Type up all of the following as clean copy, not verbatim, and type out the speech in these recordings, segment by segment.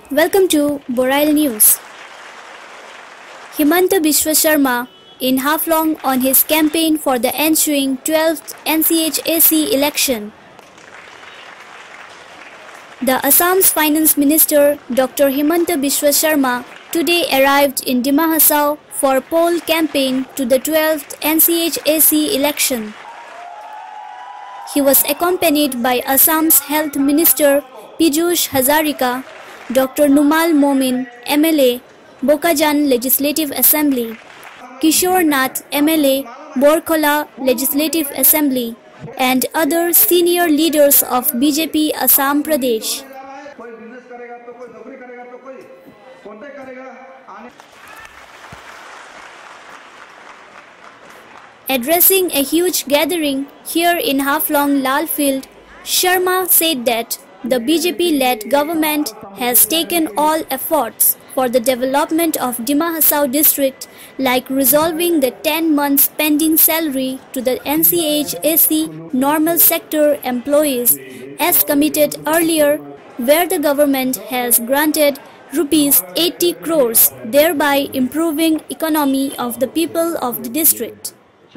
Welcome to Borail News. Himanta Biswa Sharma in Haflong on his campaign for the ensuing 12th NCHAC election. The Assam's Finance Minister Dr. Himanta Biswa Sharma today arrived in Dima Hasao for poll campaign to the 12th NCHAC election. He was accompanied by Assam's Health Minister Piyush Hazarika, Dr. Numal Momin, MLA, Bokajan Legislative Assembly, Kishore Nath, MLA, Borkhola Legislative Assembly, and other senior leaders of BJP Assam Pradesh. Addressing a huge gathering here in Haflong Lal Field, Sharma said that the BJP-led government has taken all efforts for the development of Dima Hasao district, like resolving the 10 months pending salary to the NCHAC normal sector employees as committed earlier, where the government has granted rupees 80 crores, thereby improving economy of the people of the district.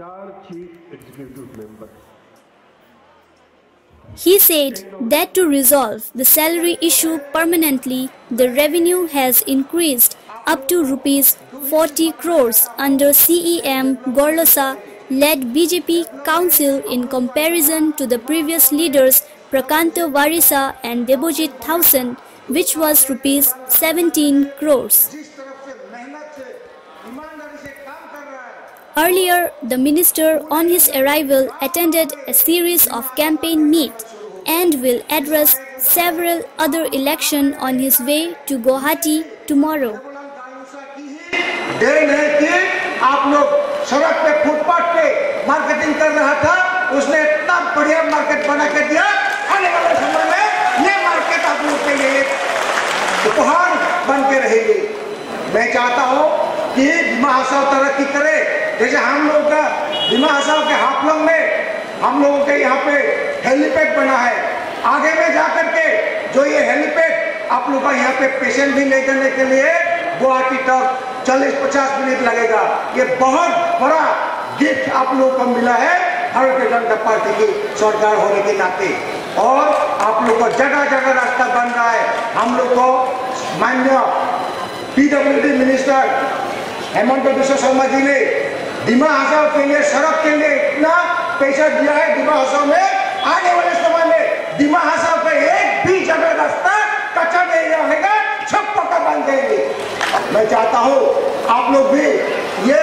He said that to resolve the salary issue permanently, the revenue has increased up to rupees 40 crores under CEM Gorlosa-led BJP council in comparison to the previous leaders Prakanta Varisa and Debojit Thousand, which was rupees 17 crores. Earlier, the minister on his arrival attended a series of campaign meets and will address several other elections on his way to Guwahati tomorrow. देन है कि आप लोग सड़क पे footpath पे marketing कर रहा था, उसने इतना बढ़िया मार्केट बना के दिया। आने वाले समय में ये मार्केट आप लोग के लिए उपहार बन के रहेगी। मैं चाहता हूँ कि दिमा हसाओ तरक्की करे, जैसे हम लोग का दिमा हसाओ के हाफलंग में हम लोगों के यहाँ पे हेलीपैड बना है। आगे में जाकर के जो ये हेलीपैड आप लोग का यहाँ पे पेशेंट भी ले जाने के लिए गुवाहाटी तक 40-50 मिनट लगेगा। ये बहुत बड़ा गिफ्ट आप लोग को मिला है भारतीय जनता पार्टी की सरकार होने के नाते, और आप लोग को जगह जगह रास्ता बन रहा है। हम लोग को माननीय PWD मिनिस्टर हेमंत बिस्वा शर्मा जी ने दिमा हसाओ के लिए सड़क के लिए इतना पैसा दिया है। दिमा हसाओ में आने वाले समय में दिमा हसाओ पे एक भी जगह रास्ता कच्चा नहीं रहेगा, सब पक्का बन जाएंगे। मैं चाहता हूँ आप लोग भी ये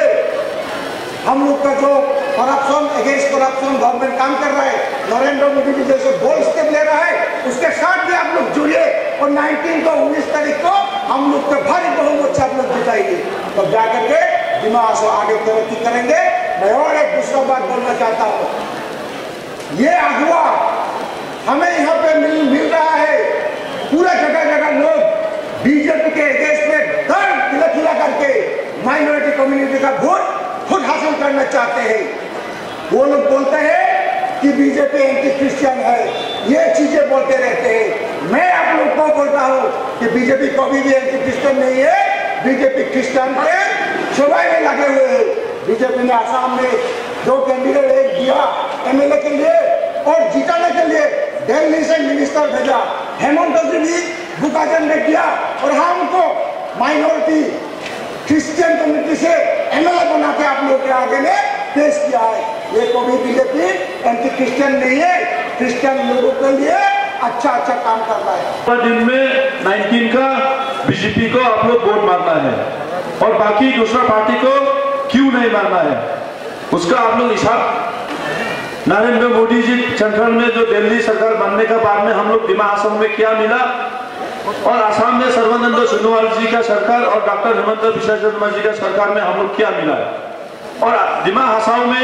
हम लोग का जो करप्शन अगेंस्ट करप्शन गवर्नमेंट काम कर रहा है, नरेंद्र मोदी जी जैसे बोल्ड स्टेप ले रहा है, उसके साथ भी आप लोग जुड़िए और 19 को 19 तारीख को हम लोग को भारी बहुमत से आप लोग जिताएंगे, तब जाकर के दिमा हसाओ आगे तरक्की करेंगे। मैं और एक दूसरा बात बोलना चाहता हूँ, ये अगवा हमें यहाँ पे मिल रहा है। पूरा जगह जगह लोग बीजेपी के अगेंस्ट में दर्द खिला करके माइनॉरिटी कम्युनिटी का वोट खुद हासिल करना चाहते हैं। वो लोग बोलते हैं कि बीजेपी एंटी क्रिश्चियन है, ये चीजें बोलते रहते हैं। मैं आप लोग को बोलता हूँ कि बीजेपी कभी भी एंटी क्रिश्चियन नहीं है। बीजेपी क्रिश्चियन के सेवाई में लगे हुए हैं। बीजेपी ने आसाम में 2 कैंडिडेट एक दिया MLA के लिए और जिताने के लिए दिल्ली से मिनिस्टर भेजा। हेमंत जी भी बुकाजन ने किया और हमको माइनॉरिटी क्रिश्चियन कम्युनिटी से MLA बना के आप लोग के आगे में पेश किया है। ये कभी बीजेपी एंटी क्रिश्चियन नहीं है, क्रिश्चियन लोगों के लिए अच्छा काम कर रहा है। दिन में 19 का बीजेपी को आप लोग वोट मारना है और बाकी दूसरा पार्टी को क्यों नहीं मारना है, उसका आप लोग हिसाब नरेंद्र मोदी जी सेंट्रल में जो दिल्ली सरकार बनने के बाद में हम लोग दिमा हसाओ में क्या मिला, और आसाम में सर्बानंद सोनोवाल जी का सरकार और डॉक्टर हिमंत बिस्वा शर्मा जी का सरकार में हम लोग क्या मिला है, और दिमा हसाओ में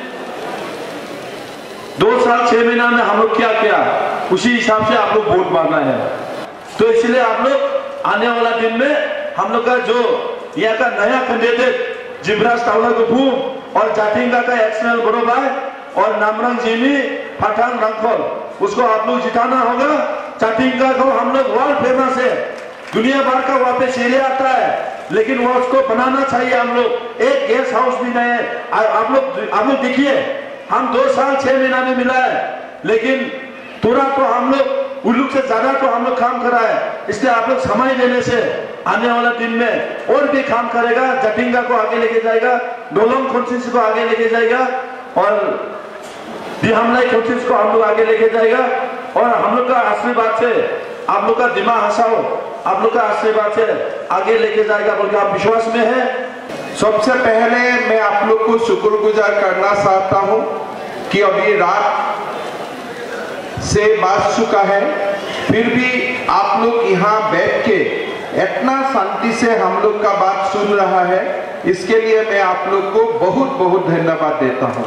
2 साल 6 महीना में हम लोग क्या किया, उसी हिसाब से आप लोग वोट मारना है। तो इसलिए आप लोग आने वाला दिन में हम लोग का जो यहाँ का नया कैंडिडेट जिब्राज टावला गुफू और जाटिंगा का एक्सनल बड़ोबाई और नामरंग जीमी फटांग रंगखोल, उसको आप लोग जिताना होगा। जाटिंगा को हम लोग वर्ल्ड फेमस है, दुनिया भर का वहाँ पे शेरे आता है, लेकिन वो उसको बनाना चाहिए। हम लोग एक गेस्ट हाउस भी नहीं है। आप लोग देखिए, हम 2 साल 6 महीना में मिला है, लेकिन पूरा तो हम लोग उल्लू से ज्यादा तो हम लोग काम करा है। इसलिए आप लोग समय देने से आने वाला दिन में और भी काम करेगा, जटिंगा को आगे लेके जाएगा, डोलोंग कॉन्स्टिट्यूंसी को आगे लेके जाएगा और दिहामलाई कॉन्स्टिट्यूंसी को हम लोग आगे लेके जाएगा। और हम लोग का आशीर्वाद से, आप लोग का दिमाग हंसाओ, आप लोग का आशीर्वाद से आगे लेके जाएगा बोल के आप विश्वास में है। सबसे पहले मैं आप लोग को शुक्रगुजार करना चाहता हूं कि अभी रात से बज चुका है, फिर भी आप लोग यहाँ बैठ के इतना शांति से हम लोग का बात सुन रहा है, इसके लिए मैं आप लोग को बहुत बहुत धन्यवाद देता हूँ।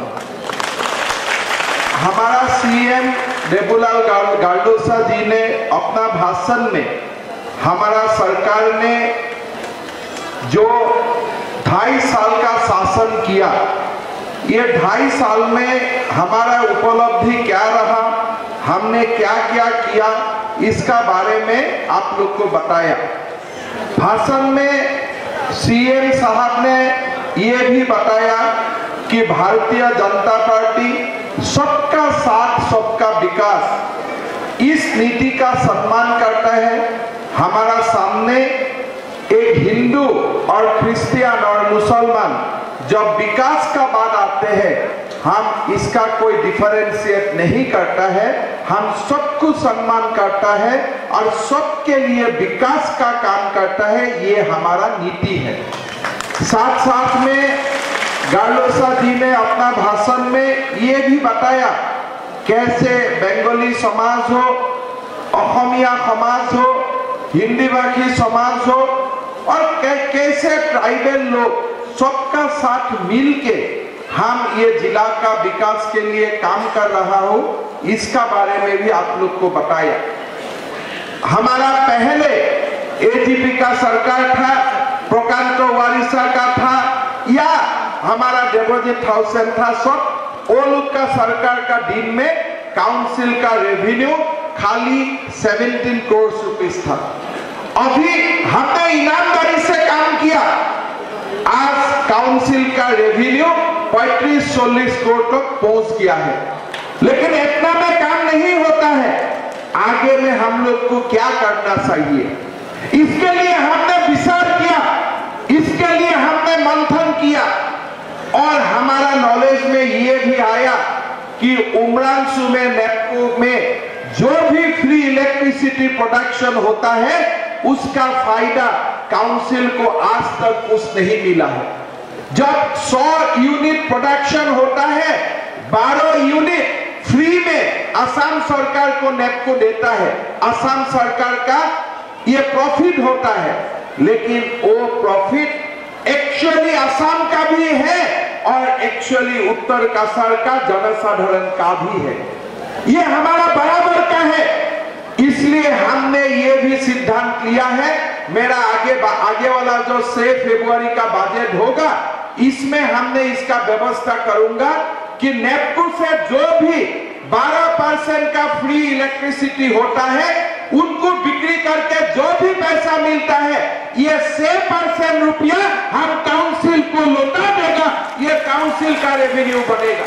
हमारा सीएम देबुलाल गार्डोसा जी ने अपना भाषण में हमारा सरकार ने जो 2.5 साल का शासन किया, ये 2.5 साल में हमारा उपलब्धि क्या रहा, हमने क्या क्या किया, इसका बारे में आप लोग को बताया। भाषण में सीएम साहब ने ये भी बताया कि भारतीय जनता पार्टी सबका साथ सबका विकास इस नीति का सम्मान करता है। हमारा सामने एक हिंदू और क्रिश्चियन और मुसलमान जब विकास का बात आते हैं, हम इसका कोई डिफरेंशिएट नहीं करता है, हम सबको सम्मान करता है और सबके लिए विकास का काम करता है, ये हमारा नीति है। साथ साथ में गार्डोसा जी ने अपना भाषण में ये भी बताया कैसे बंगाली समाज हो, असमिया समाज हो, हिंदी भाषी समाज हो और कैसे ट्राइबल लोग सबका साथ मिलके हम ये जिला का विकास के लिए काम कर रहा हो, इसका बारे में भी आप लोग को बताया। हमारा पहले एजीपी का सरकार था, प्रकांत वारिसा का था या हमारा डेपोजिट हाउसन था, सब वो लोग का सरकार का दिन में काउंसिल का रेवेन्यू खाली 17 करोड़ रुपीस था। अभी हमने ईमानदारी से काम किया, आज काउंसिल का रेवेन्यू 35-40 करोड़ तक पहुंच गया है। लेकिन इतना में काम नहीं होता है, आगे में हम लोग को क्या करना चाहिए, इसके लिए हमने विचार किया, इसके लिए हमने मंथन किया और हमारा नॉलेज में ये भी आया कि उमरांशु में नेपको में जो भी फ्री इलेक्ट्रिसिटी प्रोडक्शन होता है उसका फायदा काउंसिल को आज तक कुछ नहीं मिला है। जब 100 यूनिट प्रोडक्शन होता है, 12 यूनिट फ्री में असम सरकार को नेपको देता है, असम सरकार का ये प्रॉफिट होता है, लेकिन वो प्रॉफिट एक्चुअली असम का भी है और एक्चुअली उत्तर कसार का जनसाधारण का भी है, ये हमारा बराबर का है। इसलिए हमने ये भी सिद्धांत लिया है, मेरा आगे वाला जो 6 फरवरी का बजट होगा, इसमें हमने इसका व्यवस्था करूंगा कि नेपको से जो भी 12% का फ्री इलेक्ट्रिसिटी होता है उनको बिक्री करके जो भी पैसा मिलता है, ये 6% रुपया हम काउंसिल को लौटा देगा, ये काउंसिल का रेवेन्यू बनेगा।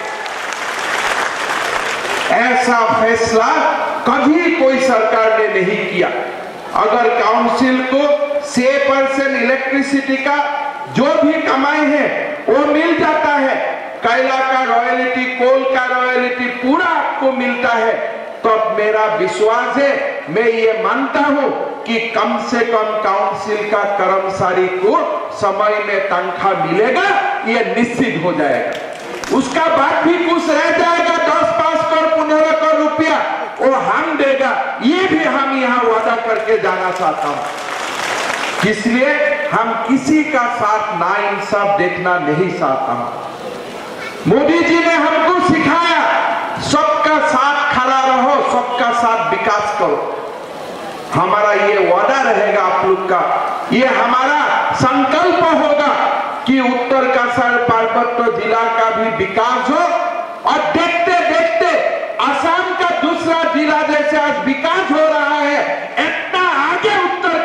ऐसा फैसला कभी कोई सरकार ने नहीं किया। अगर काउंसिल को 6% इलेक्ट्रिसिटी का जो भी कमाई है वो मिल जाता है, कोयला का रॉयल्टी, कोल का रॉयल्टी पूरा आपको मिलता है, तो मेरा विश्वास है, मैं ये मानता हूं कि कम से कम काउंसिल का कर्मचारी को समय में तनख्वाह मिलेगा, ये निश्चित हो जाएगा। उसका बाद भी कुछ रह जाएगा, 10-5 करोड़ 15 करोड़ रुपया वो हम देगा, ये भी हम यहाँ वादा करके जाना चाहता हूं। इसलिए हम किसी का साथ नाइंसाफ देखना नहीं चाहता हूं। मोदी जी ने हमको सिखाया सबका साथ खड़ा रहो, सबका साथ विकास करो। हमारा ये वादा रहेगा आप लोग का, ये हमारा संकल्प होगा कि उत्तर कसार पार्वत्य जिला का भी विकास हो और देखते देखते असम का दूसरा जिला जैसे आज विकास हो रहा है, इतना आगे उत्तर कसार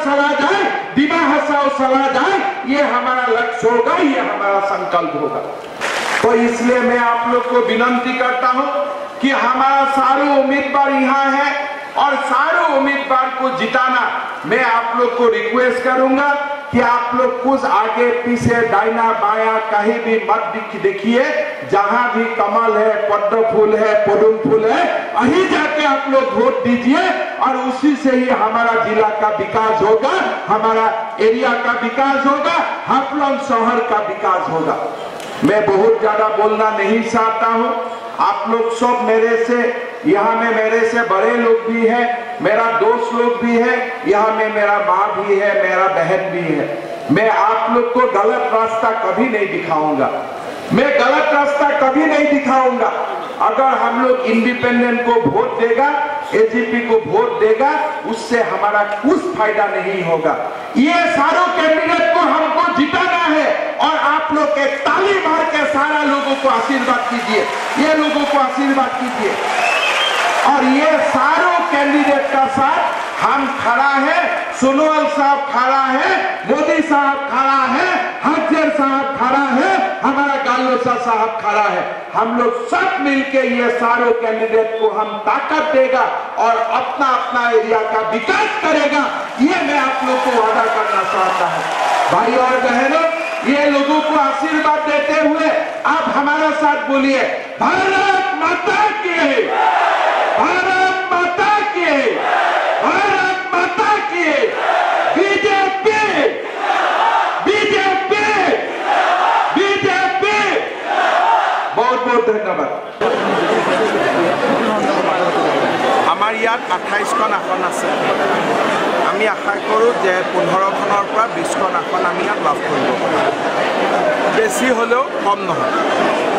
चला जाए, डिमा हसाओ चला जाए, ये हमारा लक्ष्य होगा, ये हमारा संकल्प होगा। तो इसलिए मैं आप लोग को विनती करता हूं कि हमारा सारे उम्मीदवार यहाँ है और सारे उम्मीदवार को जिताना मैं आप लोग को रिक्वेस्ट करूंगा कि आप लोग कुछ आगे पीछे दाहिना बाया कहीं भी मत देखिए, जहां भी कमल है, पद्म फूल है, पदुम फूल है, वहीं जाके आप लोग वोट दीजिए और उसी से ही हमारा जिला का विकास होगा, हमारा एरिया का विकास होगा, हाफलॉन्ग शहर का विकास होगा। मैं बहुत ज्यादा बोलना नहीं चाहता हूं। आप लोग सब मेरे से, यहाँ में मेरे से बड़े लोग भी हैं, मेरा दोस्त लोग भी है, यहाँ में मेरा माँ भी है, मेरा बहन भी है। मैं आप लोग को गलत रास्ता कभी नहीं दिखाऊंगा, मैं गलत रास्ता कभी नहीं दिखाऊंगा। अगर हम लोग इंडिपेंडेंट को वोट देगा, एजीपी को वोट देगा, उससे हमारा कुछ फायदा नहीं होगा। ये सारों कैंडिडेट को हमको जिताना है और आप लोग के ताली मार के सारा लोगों को आशीर्वाद कीजिए, ये लोगों को आशीर्वाद कीजिए। और ये सारों कैंडिडेट का साथ हम खड़ा है, सोनोवाल साहब खड़ा है, मोदी साहब खड़ा है, हजर साहब खड़ा है, हमारा गालोसा साहब खड़ा है। हम लोग सब मिलके ये सारों कैंडिडेट को हम ताकत देगा और अपना अपना एरिया का विकास करेगा, ये मैं आप लोग को वादा करना चाहता हूँ। भाई और बहनों, ये लोगों को आशीर्वाद देते हुए आप हमारा साथ बोलिए, भारत माता की, भारत माता की, भारत माता की, बीजेपी, बीजेपी, बीजेपी। बहुत बहुत धन्यवाद। আমাৰ ইয়াত 28খন আসন আছে। আমি আশা কৰোঁ যে 15খনৰ পৰা 20খন আসন আমি ইয়াত লাভ কৰিব পাৰিম। বেছি হ'লেও কম নহয়।